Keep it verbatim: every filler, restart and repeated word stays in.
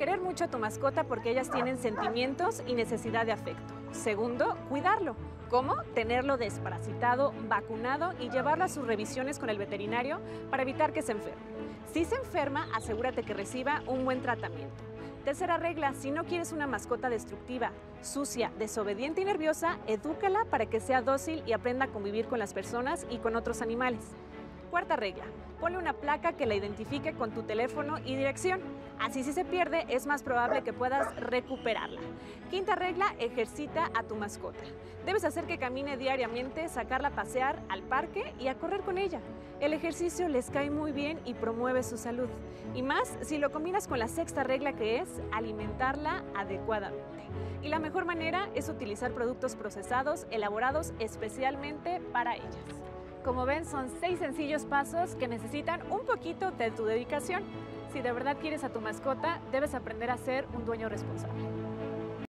querer mucho a tu mascota porque ellas tienen sentimientos y necesidad de afecto. Segundo, cuidarlo. ¿Cómo? Tenerlo desparasitado, vacunado y llevarlo a sus revisiones con el veterinario para evitar que se enferme. Si se enferma, asegúrate que reciba un buen tratamiento. Tercera regla, si no quieres una mascota destructiva, sucia, desobediente y nerviosa, edúcala para que sea dócil y aprenda a convivir con las personas y con otros animales. Cuarta regla, ponle una placa que la identifique con tu teléfono y dirección. Así si se pierde, es más probable que puedas recuperarla. Quinta regla, ejercita a tu mascota. Debes hacer que camine diariamente, sacarla a pasear al parque y a correr con ella. El ejercicio les cae muy bien y promueve su salud. Y más si lo combinas con la sexta regla, que es alimentarla adecuadamente. Y la mejor manera es utilizar productos procesados elaborados especialmente para ellas. Como ven, son seis sencillos pasos que necesitan un poquito de tu dedicación. Si de verdad quieres a tu mascota, debes aprender a ser un dueño responsable.